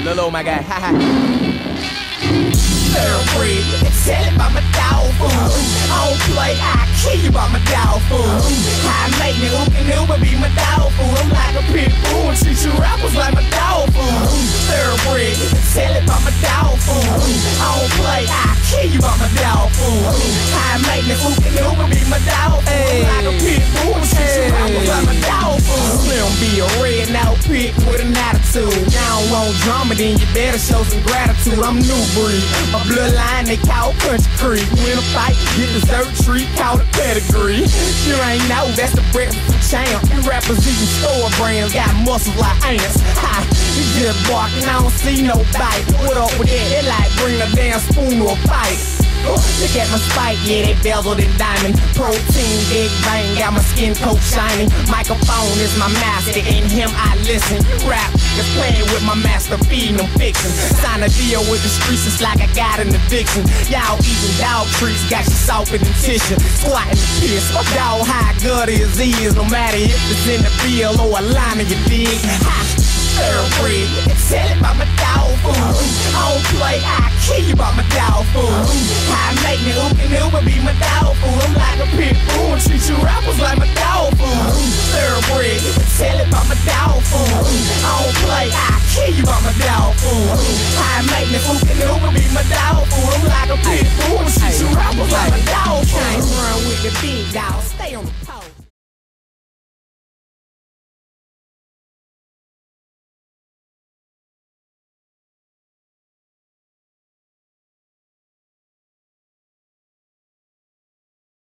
Lolo, my guy. Ha ha. Thoroughbred, tell it by my dog food. I don't play, I kill you by my dog food. High maintenance, who can ever be my dog food? I'm like a pit bull and treat you rappers like my dog food. Thoroughbred, tell it by my dog food. I don't play, I kill you by my dog food. High maintenance, who can ever be my dog food? I'm like a pit bull and treat you rappers like my dog food. Slim be a red now pit with an attitude. Y'all don't want drama, then you better show some gratitude. I'm new breed. My bloodline, they call Country Creek. Win a fight, get dessert treat, call it pedigree. You ain't know, that's the breakfast champ. You rappers eating store brands, got muscles like ants. Ha, you just barking, I don't see no bite. What up with that? They like bring a damn spoon to a fight. Look at my spike, yeah, they bezeled in diamond. Protein, big bang, got my skin coat shining. Microphone is my master, in him I listen. You rap, just playing with my master, feeding them fiction. Sign a deal with the streets, it's like I got an addiction. Y'all eating dog treats, got you softer than tissue. Squatting the piss, my dog high good as is. No matter if it's in the field or a line of your dig. Ha! Thoroughbred, tell it by my dog food. I don't play, I kill you by my dog food. High maintenance, who can ever be my dog food? I'm like a pit bull and treat you rappers like my dog food. Thoroughbred, tell it by my dog food. I don't play, I kill you by my dog food. High maintenance, who can ever be my dog food? I'm like a pit bull and treat you rappers like my